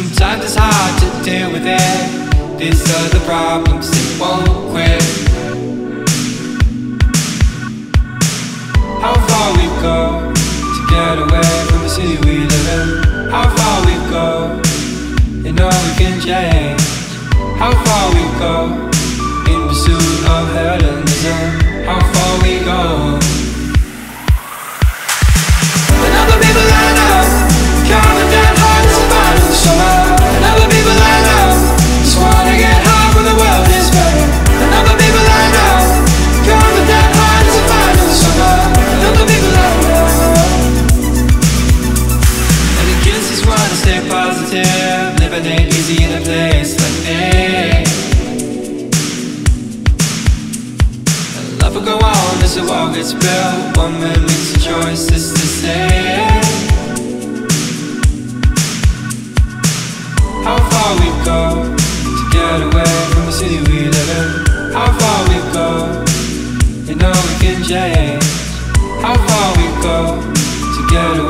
Sometimes it's hard to deal with it. These are the problems that won't quit. How far we go to get away from the city we live in. How far we go, you know we can change. How far we go in pursuit of hedonism. How far we go. When other people line up, counting down hearts and bottles of summer. And other people line up, just wanna get high when the world is better. And other people line up, counting down hearts and bottles of summer. And other people line up. And the kids just wanna stay positive, living ain't easy in a place like this. Love will go on as the wall gets built. One man makes a choice, it's the same. How far we go to get away from the city we live in. How far we go, you know we can change. How far we go to get away